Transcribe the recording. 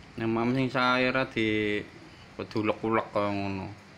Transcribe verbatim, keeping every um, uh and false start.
Nemam sing saira di kudu ulek-ulek kaya ngono.